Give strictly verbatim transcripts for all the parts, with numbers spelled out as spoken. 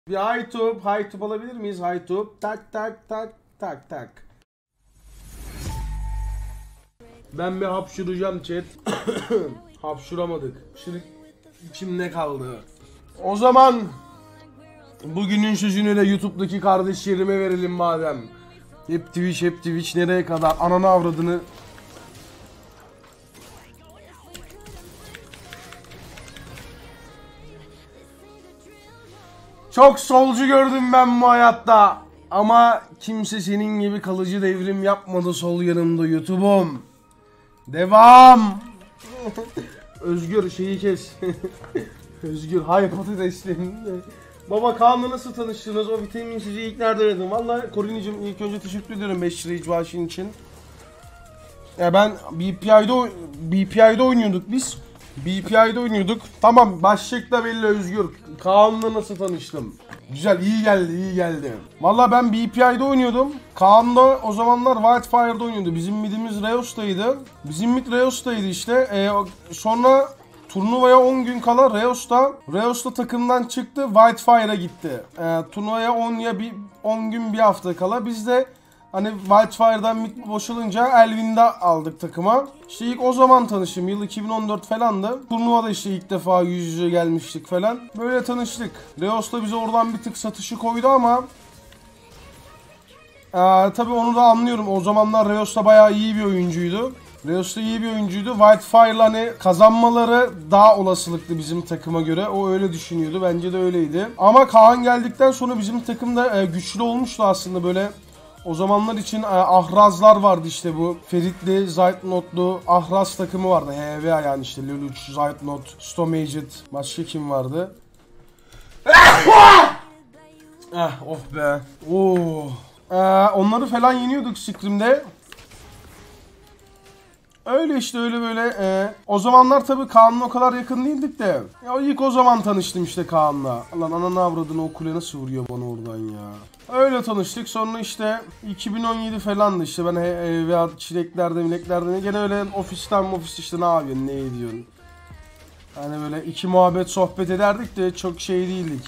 Bir Haytub, Haytub alabilir miyiz? Haytub. Tak tak tak tak tak. Ben bir hapşuracağım chat. Hapşuramadık. Şimdi içimde kaldı. O zaman bugünün sözünü de YouTube'daki kardeşlerime verelim madem. Hep Twitch, hep Twitch nereye kadar? Ananı avradını. Çok solcu gördüm ben bu hayatta. Ama kimse senin gibi kalıcı devrim yapmadı sol yanımda YouTube'um. Devam. Özgür şeyi kes. Özgür hay patateslerin. Baba Kaan'la nasıl tanıştınız? O vitamin sizi ilk nerede aradım? Vallahi Koriniciğim ilk önce teşekkür ederim beş lira icvaşın için. Ya ben B P I'de B P I'de oynuyorduk biz. B P I'de oynuyorduk. Tamam başlık da belli Özgür. Kaan'la nasıl tanıştım? Güzel, iyi geldi, iyi geldi. Vallahi ben B P I'de oynuyordum. Kaan da o zamanlar Wildfire'da oynuyordu. Bizim midimiz Reos'taydı. Bizim mid Reos'taydı işte. Ee, sonra turnuvaya on gün kala Reos'ta Reos'ta takımdan çıktı. Wildfire'a gitti. Ee, turnuvaya on ya bir on gün bir hafta kala biz de hani Wildfire'dan mid boşalınca Elvin'de aldık takıma. İşte ilk o zaman tanıştım. Yıl iki bin on dört falandı. Turnuvada işte ilk defa yüz yüze gelmiştik falan. Böyle tanıştık. Reos da bize oradan bir tık satışı koydu ama ee, tabii onu da anlıyorum. O zamanlar Reos da bayağı iyi bir oyuncuydu. Reos da iyi bir oyuncuydu. Wildfire'la hani kazanmaları daha olasılıklı bizim takıma göre. O öyle düşünüyordu. Bence de öyleydi. Ama Kaan geldikten sonra bizim takım da e, güçlü olmuştu aslında böyle. O zamanlar için e, Ahrazlar vardı işte bu. Feritli, Zaytnotlu Ahraz takımı vardı. H V A yani işte Lelouch, Zaytnot, Stomaged. Başka kim vardı? Ah oh be. Oo. Ee, onları falan yeniyorduk Scrim'de. Öyle işte öyle böyle. Ee, o zamanlar tabii Kaan'la o kadar yakın değildik de. Ya ilk o zaman tanıştım işte Kaan'la. Lan ananı avradını o kule nasıl vuruyor bana oradan ya. Öyle tanıştık. Sonra işte iki bin on yedi falandı işte ben e, veya çileklerde mileklerde gene öyle ofisten ofis işte ne yapıyorsun ne ediyorsun. Hani böyle iki muhabbet sohbet ederdik de çok şey değildik.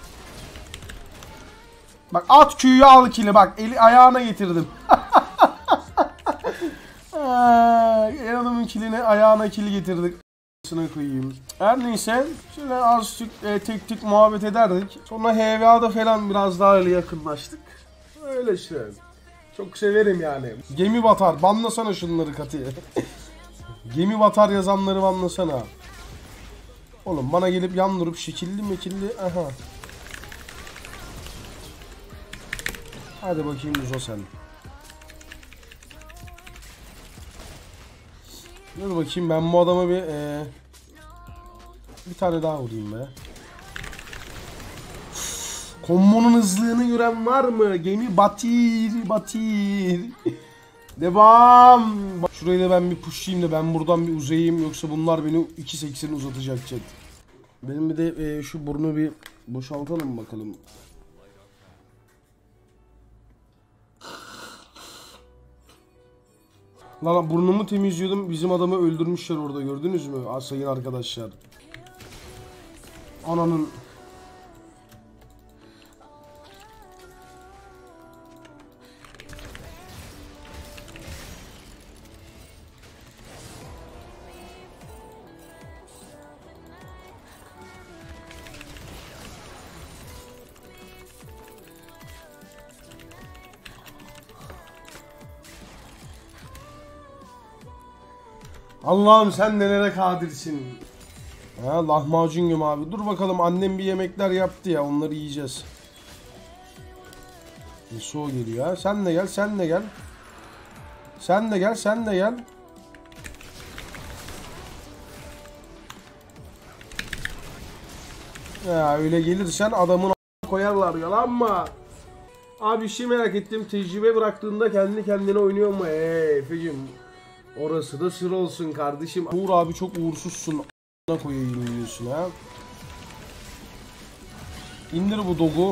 Bak at Q'yu al kili bak eli ayağına getirdim. El adamın kilini ayağına kili getirdik. Sına koyayım. Her neyse şöyle azıcık e, tek tek muhabbet ederdik. Sonra H V A'da falan biraz daha öyle yakınlaştık. Öyle işte. Çok severim yani. Gemi batar. Banlasana şunları Kati'ye. Gemi batar yazanları banlasana. Oğlum bana gelip yan durup şekilli mekilli. Aha. Hadi bakayım Uzo sen. Dur bakayım ben bu adama bir ee, bir tane daha vurayım be. Kombo'nun hızlığını gören var mı? Gemi batir batir. Devam. Şurayı da ben bir pushlayayım da ben buradan bir uzayayım yoksa bunlar beni iki seksen uzatacak chat. Benim bir de ee, şu burnu bir boşaltalım bakalım. Lan burnumu temizliyordum. Bizim adamı öldürmüşler orada. Gördünüz mü? Sayın arkadaşlar. Ananın. Allah'ım sen nelere kadirsin. Ha, lahmacun göm abi. Dur bakalım annem bir yemekler yaptı ya onları yiyeceğiz. Yasuo geliyor ha. Sen de gel sen de gel. Sen de gel sen de gel. Ya öyle gelirsen adamın koyarlar yalan mı? Abi şey merak ettim tecrübe bıraktığında kendi kendine oynuyor mu? Eee Efe'cim. Orası da sır olsun kardeşim. Uğur abi çok uğursuzsun. A**ına koyayım diyorsun ha. İndir bu dogu.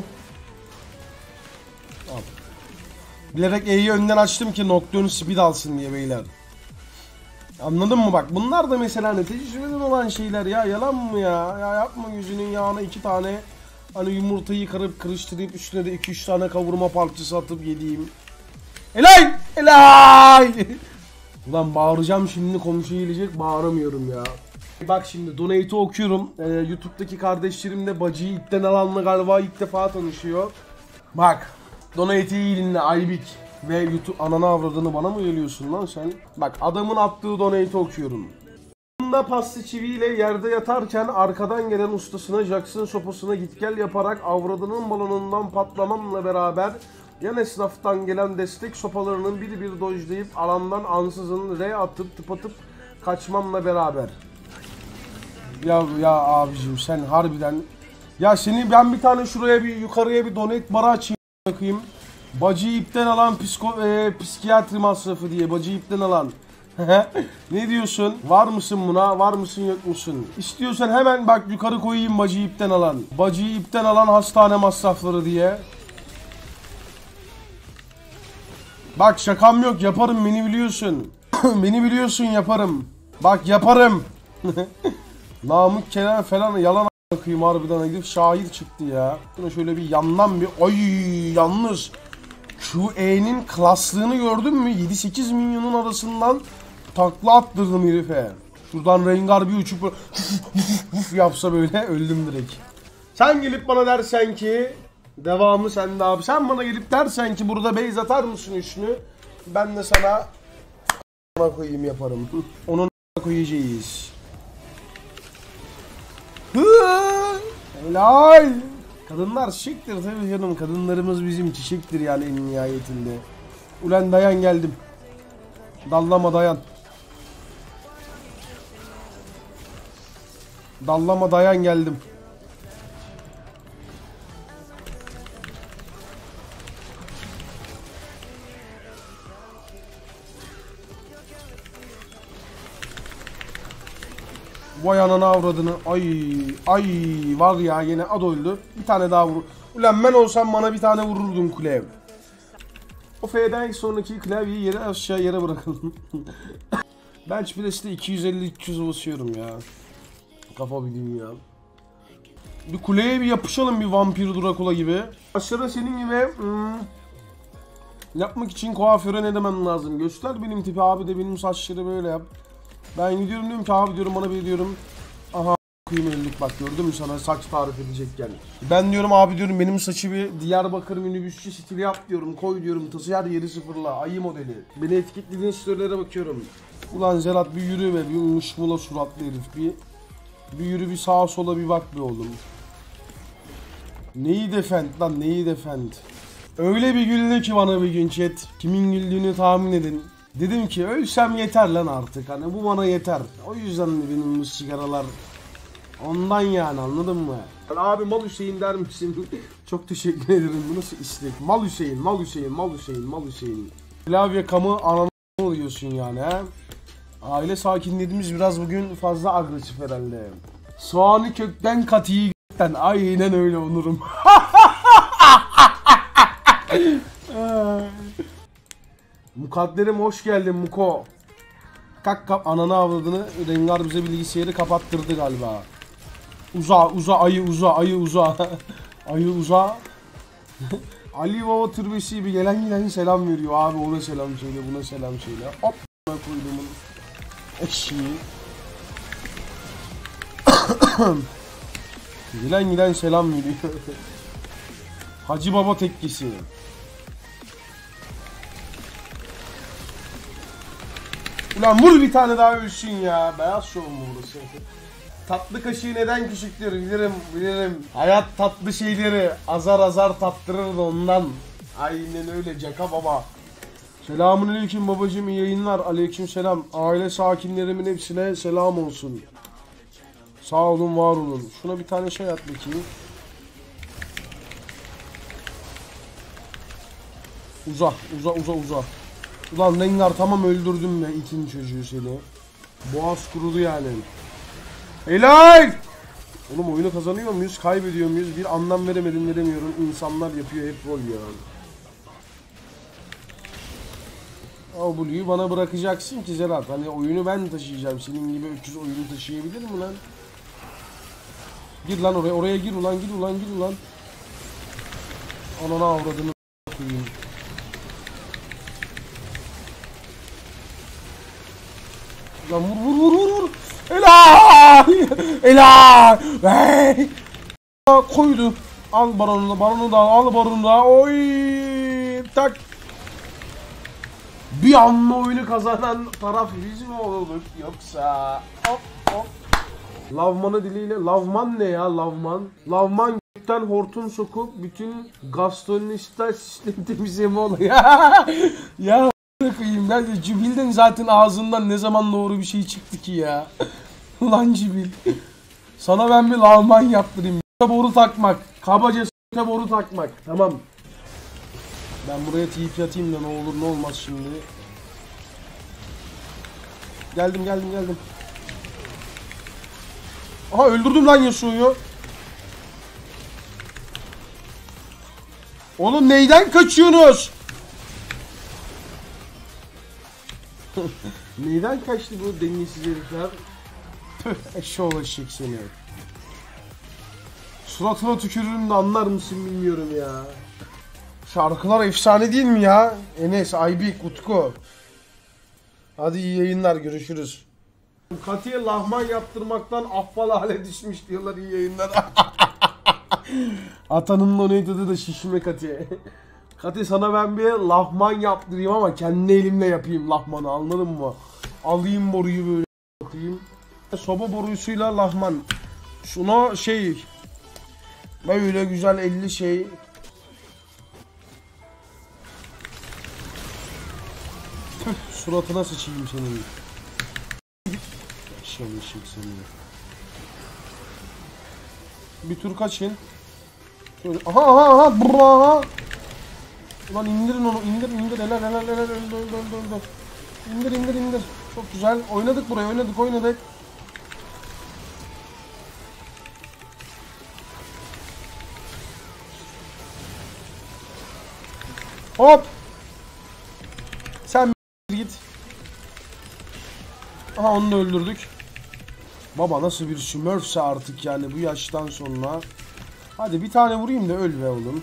Al. Bilerek E'yi önden açtım ki Nocturne speed alsın diye beyler. Anladın mı bak bunlar da mesela ne tecrübeden olan şeyler ya yalan mı ya? Ya yapma yüzünün yağına iki tane Hani yumurtayı kırıp kırıştırıp üstüne de iki üç tane kavurma parçası atıp yediğim. Helal! Helal! Ulan bağıracağım şimdi, komşu gelecek, bağıramıyorum ya. Bak şimdi donate'i okuyorum. Ee, YouTube'daki kardeşlerim de bacıyı ipten alanla galiba ilk defa tanışıyor. Bak donate'i iyi dinle Aybik. Ve YouTube ananı avradını bana mı geliyorsun lan sen? Bak adamın attığı donate'i okuyorum. Bunda paslı çiviyle yerde yatarken arkadan gelen ustasına Jackson sopasına git gel yaparak avradının balonundan patlamamla beraber yan esnaftan gelen destek sopalarının bir bir dojlayıp alandan ansızın R atıp tıpatıp kaçmamla beraber. Ya ya abicim sen harbiden ya seni ben bir tane şuraya bir yukarıya bir donate bara açayım bakayım. Bacıyı ipten alan psiko, e, psikiyatri masrafı diye bacıyı ipten alan. Ne diyorsun? Var mısın buna? Var mısın yok musun? İstiyorsan hemen bak yukarı koyayım bacıyı ipten alan. Bacıyı ipten alan hastane masrafları diye. Bak şakam yok, yaparım, beni biliyorsun. Beni biliyorsun, yaparım. Bak yaparım. Namık Kenan falan yalan a**ayım harbiden gidip şahit çıktı ya. Şuna şöyle bir yandan bir ay yalnız Q E'nin klaslığını gördün mü? yedi sekiz milyonun arasından takla attırdım herife. Şuradan Rengar bir uçup yapsa böyle öldüm direkt. Sen gelip bana dersen ki devamı sende abi. Sen bana gelip dersen ki burada base atar mısın üçünü? Ben de sana a**ına koyayım yaparım. Onun a**ına koyacağız. Helal. Kadınlar çiçektir tabii canım. Kadınlarımız bizim çiçektir yani en nihayetinde. Ulan dayan geldim. Dallama dayan. Dallama dayan geldim. Vay anana avradını. Ay ay var ya yine ad öldü. Bir tane daha vur. Ulan ben olsam bana bir tane vururdum kulev. O F'den sonraki klavyeyi yere aşağı yere bırakalım. Bench press'te iki yüz elli üç yüz basıyorum ya. Kafa bir dünya. Bir kuleye bir yapışalım bir vampir Dracula gibi. Aşağıda senin gibi hmm, yapmak için kuaföre ne demem lazım? Göster benim tipi abi de benim saçları böyle yap. Ben gidiyorum diyorum ki abi diyorum bana bir diyorum. Aha kıyım öldük bak gördün mü sana saç tarif edecekken. Ben diyorum abi diyorum benim saçı bir Diyarbakır minibüsçü stili yap diyorum. Koy diyorum tası her yeri sıfırla ayı modeli. Beni etiketlediğin storylere bakıyorum. Ulan Zerat bir yürü be bir muşmula suratlı herif bir. Bir yürü bir sağa sola bir bak be oğlum. Neyi defend lan neyi defend. Öyle bir güldü ki bana bir gün chat. Kimin güldüğünü tahmin edin. Dedim ki ölsem yeter lan artık hani bu bana yeter. O yüzden benim bu sigaralar ondan yani anladın mı? Abi Mal Hüseyin der misin? Çok teşekkür ederim bu nasıl istek? Mal Hüseyin, Mal Hüseyin, Mal Hüseyin, Mal Hüseyin. Klavye kamı ananı oluyorsun yani he? Aile sakinlerimiz biraz bugün fazla agresif herhalde. Soğanı kökten katiyi gökten aynen öyle onurum. Mukadderim hoş geldin Muko. Kalk kap ananı avladığını Rengar bize bilgisayarı kapattırdı galiba. Uza uza ayı uza ayı uza. Ayı uza. Ali Baba türbesi bir gelen gelen selam veriyor abi ona selam söyle buna selam söyle. Hop koyduğumun eşeği. Gelen giden selam veriyor. Hacı Baba tekkesi. Ulan vur bir tane daha ölsün ya. Beyaz şov mu burası? Tatlı kaşığı neden küçüktür bilirim bilirim. Hayat tatlı şeyleri azar azar tattırır da ondan. Aynen öyle Caka Baba. Selamünaleyküm babacığım iyi yayınlar. Aleykümselam. Aile sakinlerimin hepsine selam olsun. Sağ olun var olun. Şuna bir tane şey at bakayım. Uza uza uza uza. Ulan Rengar tamam öldürdüm be ikinci çocuğu seni. Boğaz kurudu yani. Helal! Oğlum oyunu kazanıyor muyuz? Kaybediyor muyuz? Bir anlam veremedim veremiyorum. İnsanlar yapıyor hep rol ya. O Blue'yu bana bırakacaksın ki Zerat. Hani oyunu ben taşıyacağım. Senin gibi öküz oyunu taşıyabilir mi lan? Gir lan oraya, oraya gir ulan, gir ulan, gir ulan. Anana avradını koyayım. Lan vur vur vur vur vur. Helal! Helal! Hey! Koydu. Al baronu da, baronu da, al baronu da. Oy! Tak. Bir anda oyunu kazanan taraf biz mi olduk yoksa? Hop hop. Lavman'ı diliyle, Lavman ne ya Lavman? Lavman gökten hortum sokup bütün gastrointestinal sistemi temizleme oluyor. Ya koyayım ben de Cibil'den zaten ağzından ne zaman doğru bir şey çıktı ki ya. Ulan Cibil. Sana ben bir Lavman yaptırayım. Boru takmak. Kabaca s**te boru takmak. Tamam. Ben buraya tip atayım da ne olur ne olmaz şimdi. Geldim geldim geldim. Aha öldürdüm lan Yasuo'yu. Oğlum neyden kaçıyorsunuz? Neyden kaçtı bu dengesiz herifler? Püh eşşoğlu eşek seni. Suratına tükürürüm de anlar mısın bilmiyorum ya. Şarkılar efsane değil mi ya? Enes, Aybik, Utku. Hadi iyi yayınlar, görüşürüz. Katiye lahman yaptırmaktan ahval hale düşmüş diyorlar, iyi yayınlar. Atanın donate'ı da şişme Katiye. Katiye sana ben bir lahman yaptırayım ama kendi elimle yapayım lahmanı, anladın mı? Alayım boruyu böyle bakayım. Soba borusuyla lahman. Şuna şey... Böyle güzel elli şey... Suratına sıçayım senin. Şalışık seni. Bir tur kaçın. Şöyle. Aha aha aha burra aha. Ulan indirin onu, indir indir, helal helal helal, öldü öldü öldü öldü. İndir indir indir. Çok güzel. Oynadık buraya, oynadık oynadık. Hop. Sen git. Aha onu da öldürdük. Baba nasıl bir smurfse artık yani bu yaştan sonra. Hadi bir tane vurayım da öl be oğlum.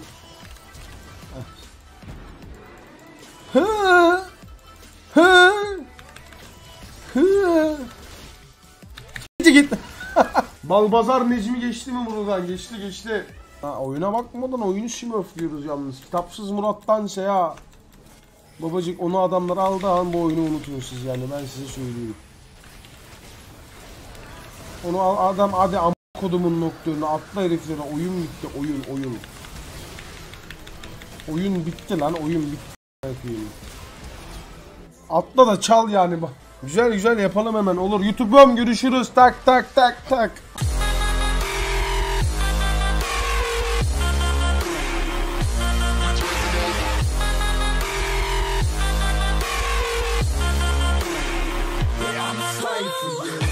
Hı hı hı. Git git. Balbazar Necmi geçti mi buradan? Geçti geçti. Ha, oyuna bakmadan oyunu smurfliyoruz yalnız. Kitapsız Murat'tansa ya. Babacık onu adamlar aldı an bu oyunu unutuyorsunuz yani, ben size söyleyeyim. Onu adam hadi am kodumun noktalarına atla heriflere, oyun bitti, oyun oyun. Oyun bitti lan, oyun bitti. Atla da çal yani bak. Güzel güzel yapalım hemen, olur. YouTube'um görüşürüz, tak tak tak tak. I'm a slave for you.